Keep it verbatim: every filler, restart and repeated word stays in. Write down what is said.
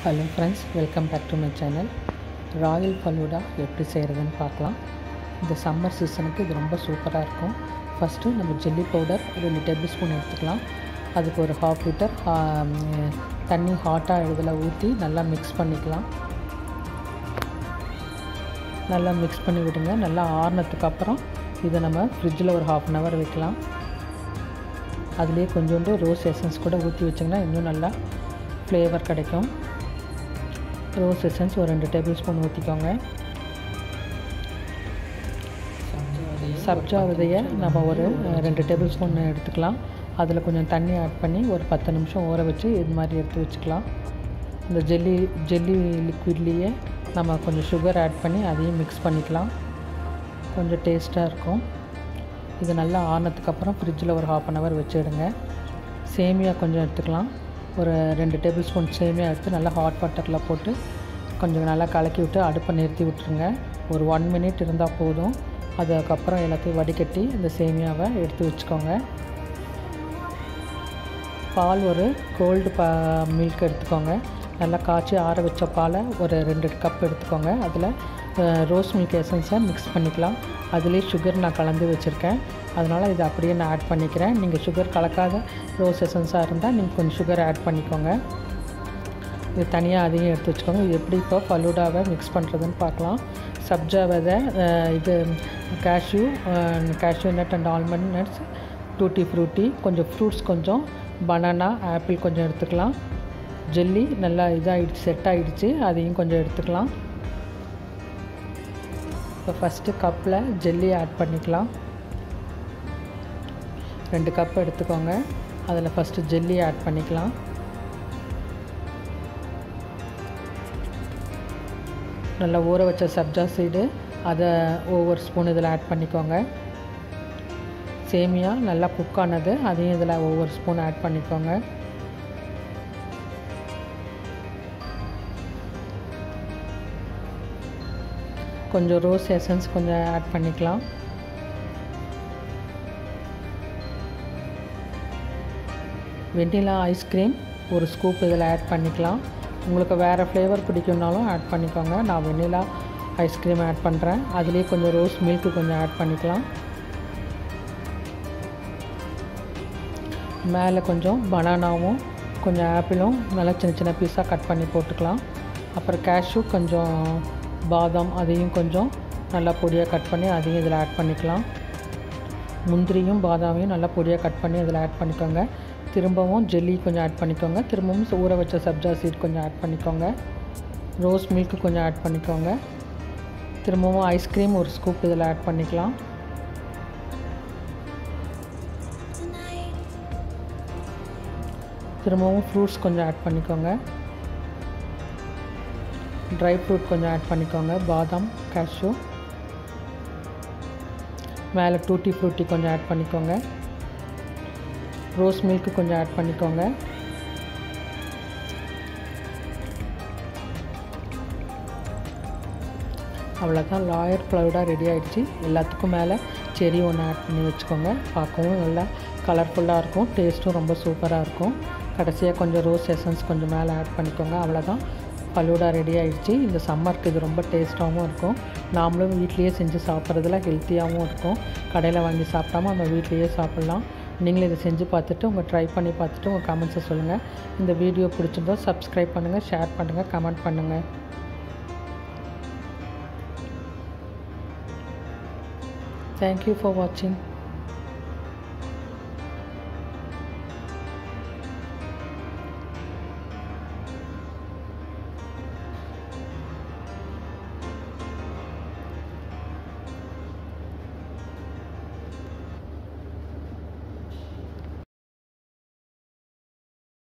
Hello friends, welcome back to my channel. Royal Falooda எப்படி செய்கிறதுன்னு பார்க்கலாம். இந்த சம்மர் சீசனுக்கு இது ரொம்ப சூப்பராக இருக்கும். ஃபஸ்ட்டு நம்ம ஜெல்லி பவுடர் ரெண்டு டேபிள் ஸ்பூன் எடுத்துக்கலாம். அதுக்கு ஒரு ஹாஃப் லிட்டர் தண்ணி ஹாட்டாக இதில் ஊற்றி நல்லா மிக்ஸ் பண்ணிக்கலாம். நல்லா மிக்ஸ் பண்ணி விடுங்க. நல்லா ஆறுனதுக்கு அப்புறம் இதை நம்ம ஃப்ரிட்ஜில் ஒரு ஹாஃப் அன் ஹவர் வைக்கலாம். அதுலேயே கொஞ்சோண்டு ரோஸ் எசன்ஸ் கூட ஊற்றி வச்சிங்கன்னா இன்னும் நல்லா ஃப்ளேவர் கிடைக்கும். ரோஸ் எசன்ஸ் ஒரு ரெண்டு டேபிள் ஸ்பூன் ஊற்றிக்கோங்க. சப்ஜா விதையை நம்ம ஒரு ரெண்டு டேபிள் ஸ்பூன் எடுத்துக்கலாம். அதில் கொஞ்சம் தண்ணி ஆட் பண்ணி ஒரு பத்து நிமிஷம் ஊற வச்சு இது மாதிரி எடுத்து வச்சுக்கலாம். இந்த ஜெல்லி ஜெல்லி லிக்விட்லேயே நம்ம கொஞ்சம் சுகர் ஆட் பண்ணி அதையும் மிக்ஸ் பண்ணிக்கலாம். கொஞ்சம் டேஸ்ட்டாக இருக்கும். இது நல்லா ஆனதுக்கப்புறம் ஃப்ரிட்ஜில் ஒரு ஹாஃப் அன் ஹவர் வச்சுடுங்க. சேமியா கொஞ்சம் எடுத்துக்கலாம். ஒரு ரெண்டு டேபிள் ஸ்பூன் சேமியா எடுத்து நல்லா ஹாட் வாட்டரில் போட்டு கொஞ்சம் நல்லா கலக்கி விட்டு அடுப்பை நிறுத்தி விட்டுருங்க. ஒரு ஒன் மினிட் இருந்தால் போதும். அதுக்கப்புறம் எல்லாத்தையும் வடிகட்டி இந்த சேமியாவை எடுத்து வச்சுக்கோங்க. பால் ஒரு கோல்டு பா மில்க் எடுத்துக்கோங்க. நல்லா காய்ச்சி ஆற வச்ச பாலை ஒரு ரெண்டு கப் எடுத்துக்கோங்க. அதில் ரோஸ் மில்க் எசன்ஸை மிக்ஸ் பண்ணிக்கலாம். அதுலேயே சுகர் நான் கலந்து வச்சுருக்கேன். அதனால் இதை அப்படியே நான் ஆட் பண்ணிக்கிறேன். நீங்கள் சுகர் கலக்காத ரோஸ் எசன்ஸாக இருந்தால் நீங்கள் கொஞ்சம் சுகர் ஆட் பண்ணிக்கோங்க. இது தனியாக அதையும் எடுத்து வச்சுக்கோங்க. இது எப்படி இப்போ ஃபலூடாவை மிக்ஸ் பண்ணுறதுன்னு பார்க்கலாம். சப்ஜா விதை, இது cashew cashew nut and almond nuts, tutti frutti, கொஞ்சம் ஃப்ரூட்ஸ், கொஞ்சம் பனானா, ஆப்பிள் கொஞ்சம் எடுத்துக்கலாம். ஜெல்லி நல்லா இதாகிடுச்சு, செட் ஆகிடுச்சு, அதையும் கொஞ்சம் எடுத்துக்கலாம். இப்போ ஃபஸ்ட்டு கப்பில் ஜெல்லி ஆட் பண்ணிக்கலாம். ரெண்டு கப் எடுத்துக்கோங்க. அதில் ஃபஸ்ட்டு ஜெல்லி ஆட் பண்ணிக்கலாம். நல்லா ஊற வச்ச சப்ஜா சீடு அதை ஒவ்வொரு ஸ்பூன் இதில் ஆட் பண்ணிக்கோங்க. சேமியா நல்லா குக் ஆனது அதையும் இதில் ஒவ்வொரு ஸ்பூன் ஆட் பண்ணிக்கோங்க. கொஞ்சம் ரோஸ் எசன்ஸ் கொஞ்சம் ஆட் பண்ணிக்கலாம். வெண்ணிலா ஐஸ்கிரீம் ஒரு ஸ்கூப் இதில் ஆட் பண்ணிக்கலாம். உங்களுக்கு வேறு ஃப்ளேவர் பிடிக்கும்னாலும் ஆட் பண்ணிக்கோங்க. நான் வெண்ணிலா ஐஸ்கிரீம் ஆட் பண்ணுறேன். அதுலேயே கொஞ்சம் ரோஸ் மில்க்கு கொஞ்சம் ஆட் பண்ணிக்கலாம். மேலே கொஞ்சம் பனானாவும் கொஞ்சம் ஆப்பிளும் நல்லா சின்ன சின்ன பீஸாக கட் பண்ணி போட்டுக்கலாம். அப்புறம் கேஷ்யூ, கொஞ்சம் பாதாம், அதையும் கொஞ்சம் நல்லா பொடியாக கட் பண்ணி அதையும் இதில் ஆட் பண்ணிக்கலாம். முந்திரியும் பாதாமையும் நல்லா பொடியாக கட் பண்ணி இதில் ஆட் பண்ணிக்கோங்க. திரும்பவும் ஜெல்லி கொஞ்சம் ஆட் பண்ணிக்கோங்க. திரும்பவும் ஊற வச்ச சப்ஜா சீட் கொஞ்சம் ஆட் பண்ணிக்கோங்க. ரோஸ் மில்க்கு கொஞ்சம் ஆட் பண்ணிக்கோங்க. திரும்பவும் ஐஸ்கிரீம் ஒரு ஸ்கூப் இதில் ஆட் பண்ணிக்கலாம். திரும்பவும் ஃப்ரூட்ஸ் கொஞ்சம் ஆட் பண்ணிக்கோங்க. ட்ரை ஃப்ரூட் கொஞ்சம் ஆட் பண்ணிக்கோங்க. பாதாம், கேஷ்யூ, மேலே டூட்டி ஃப்ரூட்டி கொஞ்சம் ஆட் பண்ணிக்கோங்க. ரோஸ் மில்க்கு கொஞ்சம் ஆட் பண்ணிக்கோங்க. அவ்வளோதான், ராயல் ஃபலூடா ரெடி ஆகிடுச்சு. எல்லாத்துக்கும் மேலே செரி ஒன்று ஆட் பண்ணி வச்சுக்கோங்க. பார்க்கவும் நல்லா கலர்ஃபுல்லாக இருக்கும். டேஸ்ட்டும் ரொம்ப சூப்பராக இருக்கும். கடைசியாக கொஞ்சம் ரோஸ் எசன்ஸ் கொஞ்சம் மேலே ஆட் பண்ணிக்கோங்க. அவ்வளோதான், ஃபலூடா ரெடி ஆகிடுச்சு. இந்த சம்மருக்கு இது ரொம்ப டேஸ்ட்டாகவும் இருக்கும். நாமளும் வீட்லேயே செஞ்சு சாப்பிட்றதுல ஹெல்த்தியாகவும் இருக்கும். கடையில் வாங்கி சாப்பிடாமல் நம்ம வீட்லேயே சாப்பிட்லாம். நீங்களும் இதை செஞ்சு பார்த்துட்டு உங்கள் ட்ரை பண்ணி பார்த்துட்டு உங்கள் கமெண்ட்ஸை சொல்லுங்கள். இந்த வீடியோ பிடிச்சிருந்தா சப்ஸ்கிரைப் பண்ணுங்கள், ஷேர் பண்ணுங்கள், கமெண்ட் பண்ணுங்கள். தேங்க்யூ ஃபார் வாட்சிங்.